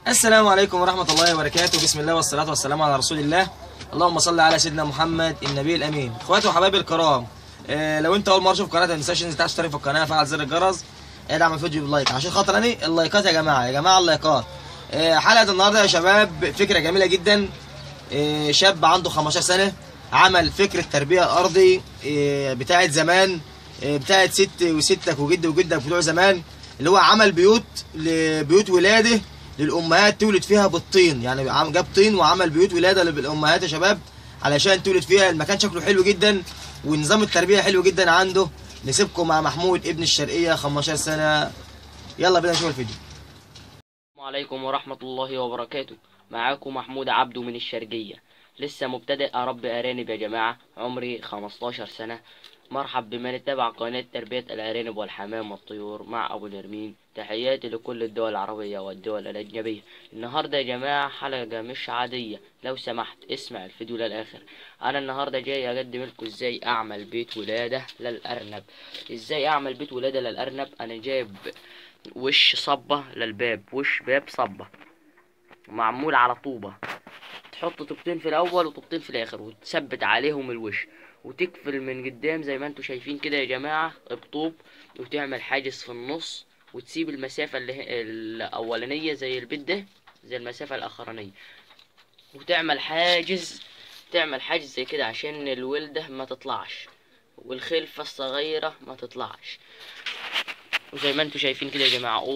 السلام عليكم ورحمة الله وبركاته. بسم الله والصلاة والسلام على رسول الله. اللهم صل على سيدنا محمد النبي الأمين. اخواتي وحبايبي الكرام، لو انت أول مرة تشوف قناة ما تنساش ان انت تشترك في القناة، فعل زر الجرس، ادعم الفيديو باللايك عشان خاطر اللايكات يا جماعة اللايكات. حلقة النهاردة يا شباب فكرة جميلة جدا. شاب عنده 15 سنة عمل فكرة تربية أرضي بتاعت زمان، بتاعت ست وستك وجد وجدك بتوع زمان، اللي هو عمل بيوت ولاده للامهات تولد فيها بالطين. يعني جاب طين وعمل بيوت ولاده للامهات يا شباب علشان تولد فيها. المكان شكله حلو جدا ونظام التربيه حلو جدا عنده. نسيبكم مع محمود ابن الشرقيه 15 سنه. يلا بينا نشوف الفيديو. السلام عليكم ورحمة الله وبركاته. معاكم محمود عبده من الشرقية. لسه مبتدئ أربي أرانب يا جماعة، عمري 15 سنة. مرحب بمن يتابع قناة تربية الأرانب والحمام والطيور مع أبو نرمين. تحياتي لكل الدول العربية والدول الأجنبية. النهاردة يا جماعة حلقة مش عادية، لو سمحت اسمع الفيديو للآخر. أنا النهاردة جاي أقدم لكم إزاي أعمل بيت ولادة للأرنب. إزاي أعمل بيت ولادة للأرنب؟ أنا جايب وش صبة للباب، وش باب صبة معمول على طوبة. تحط طوبتين في الاول وطوبتين في الاخر وتثبت عليهم الوش، وتقفل من قدام زي ما انتوا شايفين كده يا جماعة بطوب، وتعمل حاجز في النص، وتسيب المسافة الاولانية زي البيت ده، زي المسافة الاخرانية، وتعمل حاجز. تعمل حاجز زي كده عشان الولدة ما تطلعش والخلفة الصغيرة ما تطلعش، وزي ما انتوا شايفين كده يا جماعة.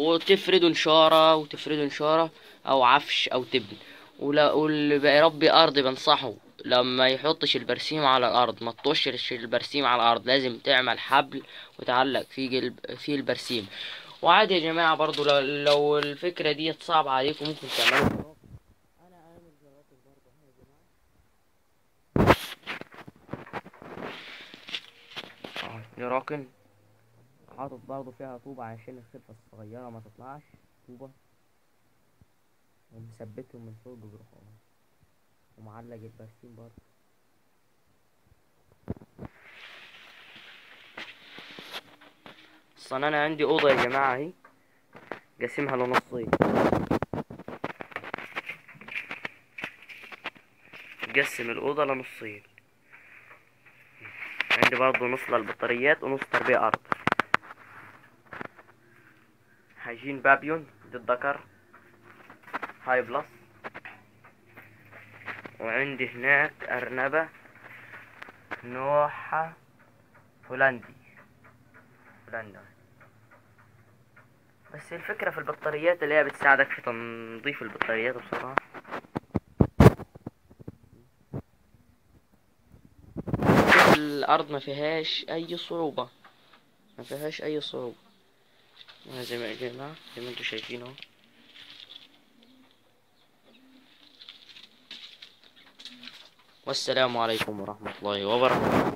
وتفردوا نشارة او عفش او تبن. واللي بيربي ارض بنصحه لما يحطش البرسيم على الارض، ما تطشش البرسيم على الارض، لازم تعمل حبل وتعلق فيه البرسيم. وعادي يا جماعة برضو لو الفكرة دي صعبة عليكم ممكن تعملوا. جراكن حاطط برضو فيها طوبة عشان الخلفة الصغيرة ما تطلعش، طوبة ومثبتهم من فوق بجروحهم، ومعلق البرسيم برضه. اصلا انا عندي اوضه يا جماعه اهي، قاسمها لنصين. قسم الاوضه لنصين. عندي برضه نص للبطاريات ونص تربيه ارض. هيجين بابيون للذكر هاي بلس. وعندي هناك ارنبه نوعها هولندي. بس الفكره في البطاريات اللي هي بتساعدك في تنظيف البطاريات بصراحه. الارض ما فيهاش اي صعوبه، ما فيهاش اي صعوبه، زي ما يا جماعه زي ما انتوا شايفين اهو. والسلام عليكم ورحمه الله وبركاته.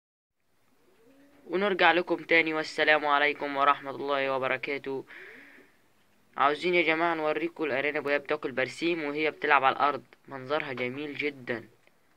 ونرجع لكم تاني، والسلام عليكم ورحمة الله وبركاته. عاوزين يا جماعة نوريكم الأرانب وهي بتاكل برسيم وهي بتلعب على الأرض، منظرها جميل جدا.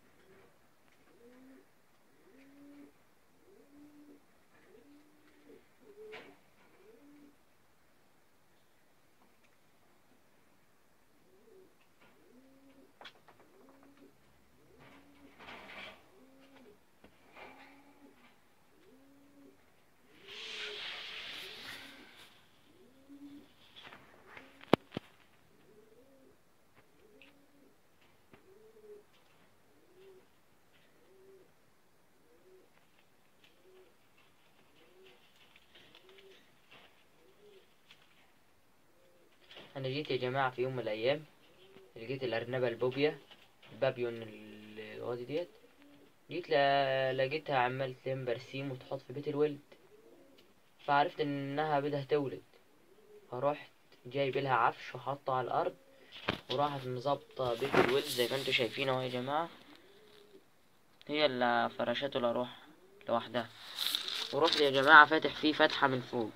أنا جيت يا جماعة في يوم من الأيام، لقيت الأرنبة البابيون الغادي ديت. جيت لقيتها عمال تلم برسيم وتحط في بيت الولد، فعرفت إنها بدها تولد، فروحت جايب لها عفش وحطه على الأرض، وراحت مظبطة بيت الولد زي ما انتوا شايفين اهو يا جماعة. هي اللي فرشته لروح لوحدها. ورحت يا جماعة فاتح فيه فتحة من فوق،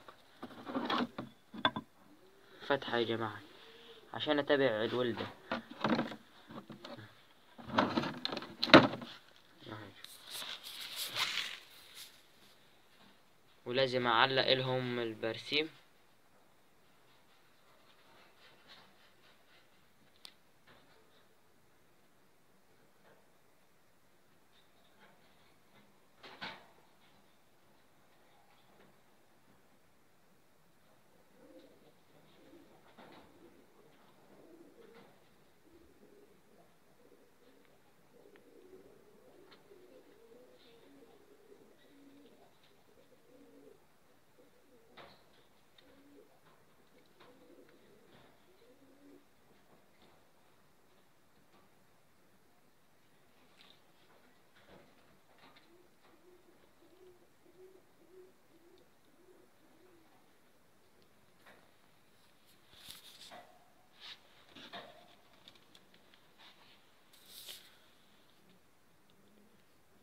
فتحة يا جماعة عشان اتابع الولدة. ولازم اعلق لهم البرسيم.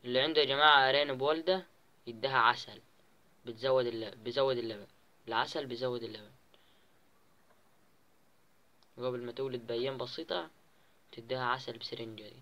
اللي عنده يا جماعة أرانب والدة يديها عسل، بيزود اللبن. العسل بيزود اللبن قبل ما تولد بأيام بسيطة، تديها عسل بسرنجة دي.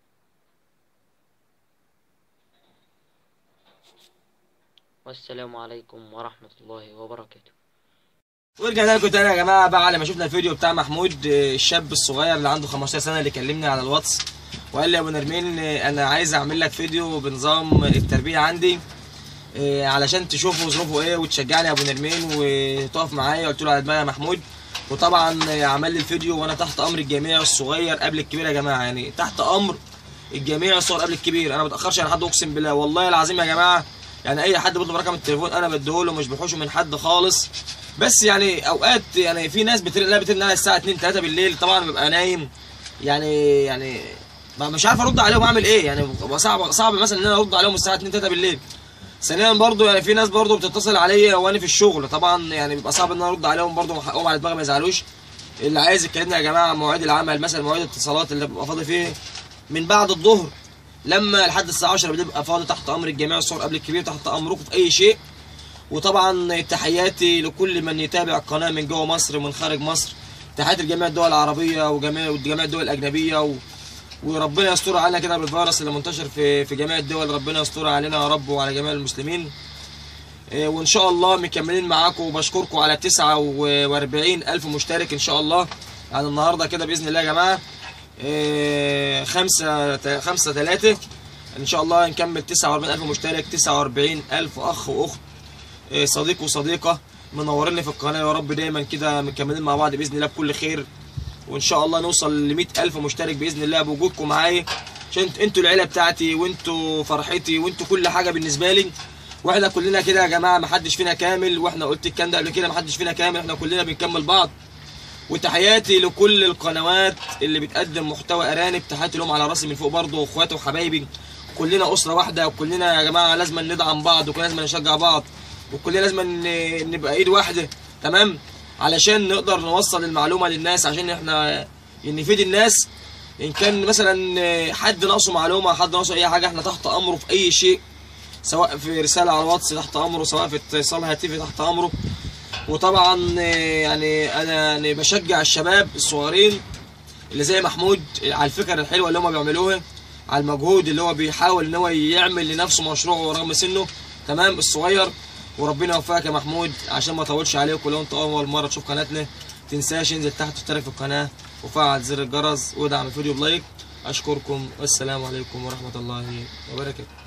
والسلام عليكم ورحمة الله وبركاته. ورجعنا لكم تاني يا جماعه بعد ما شفنا الفيديو بتاع محمود الشاب الصغير اللي عنده 15 سنه اللي كلمني على الواتس وقال لي يا ابو نرمين انا عايز اعمل لك فيديو بنظام التربيه عندي علشان تشوفوا ظروفه ايه وتشجعني يا ابو نرمين وتقف معايا. قلت له على دماغي يا محمود. وطبعا عمل لي الفيديو وانا تحت امر الجميع، الصغير قبل الكبير يا جماعه، يعني تحت امر الجميع، الصغير قبل الكبير. انا ما بتاخرش على حد اقسم بالله والله العظيم يا جماعه. يعني اي حد بيطلب رقم التليفون انا بديهوله، مش بحوشه من حد خالص. بس يعني اوقات يعني في ناس بترن على الساعه 2 3 بالليل، طبعا ببقى نايم يعني مش عارف ارد عليهم اعمل ايه. يعني بيبقى صعب مثلا ان انا ارد عليهم الساعه 2 3 بالليل. ثانيا برضو يعني في ناس برضو بتتصل عليا وانا في الشغل، طبعا يعني بيبقى صعب ان انا ارد عليهم برضو، حقهم على دماغي ما يزعلوش. اللي عايز يكلمنا يا جماعه عن مواعيد العمل، مثلا مواعيد الاتصالات اللي ببقى فاضي فيه من بعد الظهر لما لحد الساعه 10 بالليل ببقى فاضي، تحت امر الجميع، الصغير قبل الكبير، تحت امركم في اي شيء. وطبعا تحياتي لكل من يتابع القناه من جوه مصر ومن خارج مصر، تحياتي لجميع الدول العربيه وجميع الدول الاجنبيه وربنا يستر علينا كده بالفيروس اللي منتشر في جميع الدول. ربنا يستر علينا يا رب وعلى جميع المسلمين. وان شاء الله مكملين معاكم وبشكركم على 49,000 مشترك ان شاء الله. يعني النهارده كده باذن الله يا جماعه 5/3 ان شاء الله نكمل 49,000 مشترك، 49,000 اخ واخت، صديق وصديقه منوريني في القناه. يا رب دايما كده مكملين مع بعض باذن الله بكل خير، وان شاء الله نوصل ل 100,000 مشترك باذن الله بوجودكم معايا، عشان انتوا العيله بتاعتي وانتوا فرحتي وانتوا كل حاجه بالنسبه لي. واحنا كلنا كده يا جماعه محدش فينا كامل، واحنا قلت الكلام ده قبل كده، محدش فينا كامل، احنا كلنا بنكمل بعض. وتحياتي لكل القنوات اللي بتقدم محتوى ارانب، تحياتي لهم على راسي من فوق برضه، واخواتي وحبايبي، كلنا اسره واحده، وكلنا يا جماعه لازم ندعم بعض، وكلنا لازم نشجع بعض، وكلنا لازم نبقى ايد واحده، تمام، علشان نقدر نوصل المعلومه للناس، عشان احنا نفيد الناس. ان كان مثلا حد ناقصه معلومه، حد ناقصه اي حاجه، احنا تحت امره في اي شيء، سواء في رساله على الواتس تحت امره، سواء في اتصال هاتفي تحت امره. وطبعا يعني انا بشجع الشباب الصغيرين اللي زي محمود على الفكره الحلوه اللي هم بيعملوها، على المجهود اللي هو بيحاول ان هو يعمل لنفسه مشروع رغم سنه، تمام، الصغير. وربنا يوفقك يا محمود. عشان ما اطولش عليكم، لو انت اول مره تشوف قناتنا تنساش انزل تحت اشترك في القناه وفعل زر الجرس وادعم الفيديو بلايك. اشكركم والسلام عليكم ورحمه الله وبركاته.